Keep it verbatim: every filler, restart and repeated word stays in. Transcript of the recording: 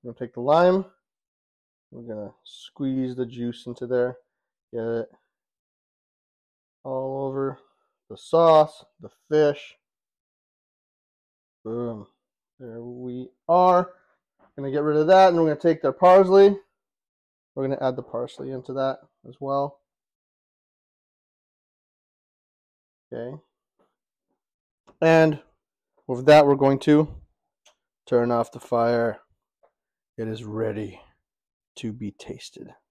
We're gonna take the lime. We're gonna squeeze the juice into there. Get it all over the sauce, the fish. Boom. There we are. Gonna get rid of that, and we're gonna take the parsley. We're gonna add the parsley into that as well. Okay. And with that, we're going to turn off the fire. It is ready to be tasted.